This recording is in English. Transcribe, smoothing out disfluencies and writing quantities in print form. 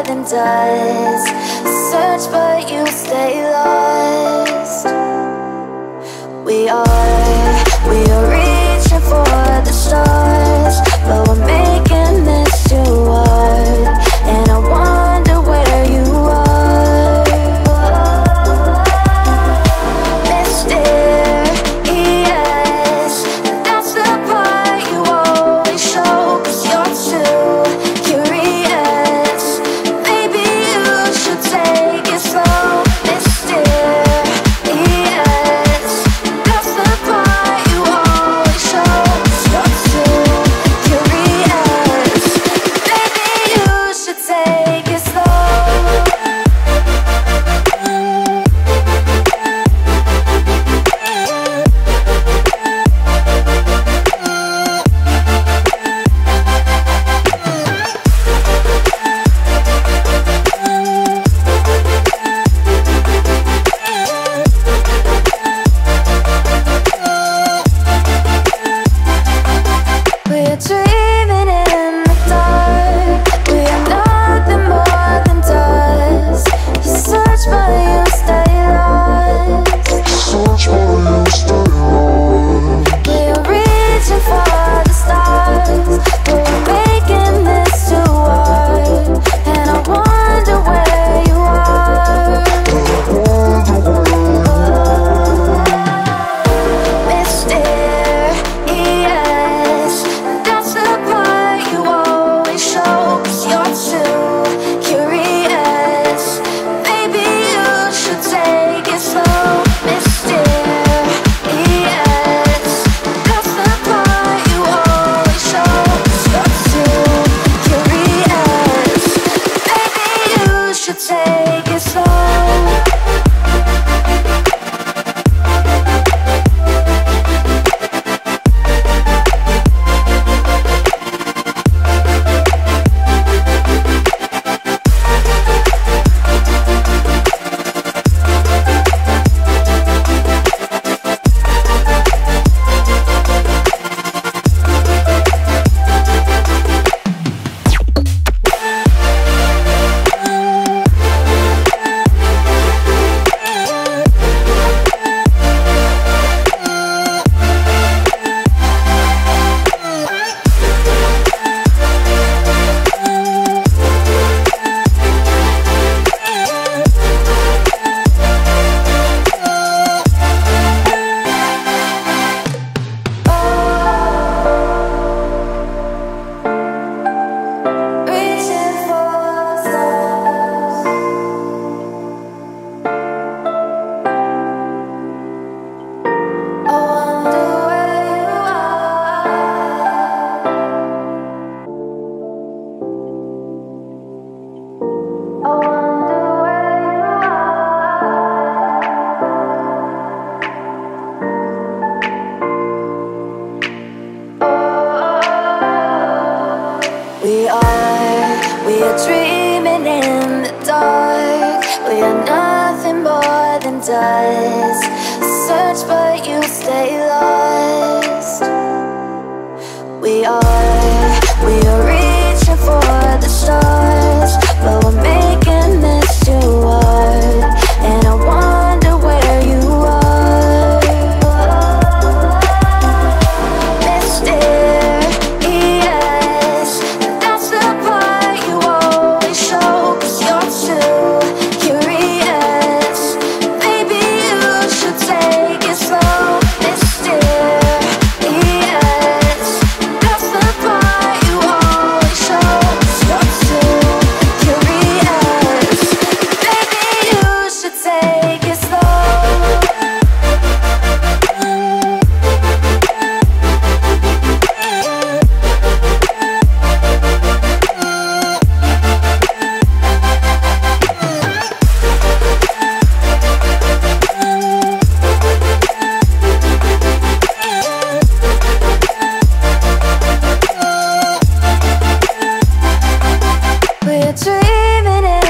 than dust. Search but you stay lost. We are reaching for the stars, but we're making this too hard. And I wonder where you are. Mysterious, that's the part you always show, 'cause you're too curious. Maybe you should take it slow. Mysterious, that's the part you always show, 'cause you're too curious. Maybe you should take it slow. We're dreaming in the dark. We are nothing more than dust. You search but you stay lost. We are reaching for the stars, but we're making this too hard. And I wonder where you are. Mysterious, that's the part you always show, 'cause you're too curious. Maybe you should take it slow. Mysterious, that's the part you always show, 'cause you're too curious. Maybe you should take it slow. Reaching for the stars. I wonder where you are. I wonder where you are. We are dreaming in the dark. We are nothing more than dust. Search but you stay lost. We are reaching for the stars, but we're making this too hard. And I wonder where you are. Mysterious, that's the part you always show, 'cause you're too curious. Maybe you should take it slow. Mysterious, that's the part you always show, 'cause you're too curious. Maybe you should take it slow. We're dreaming in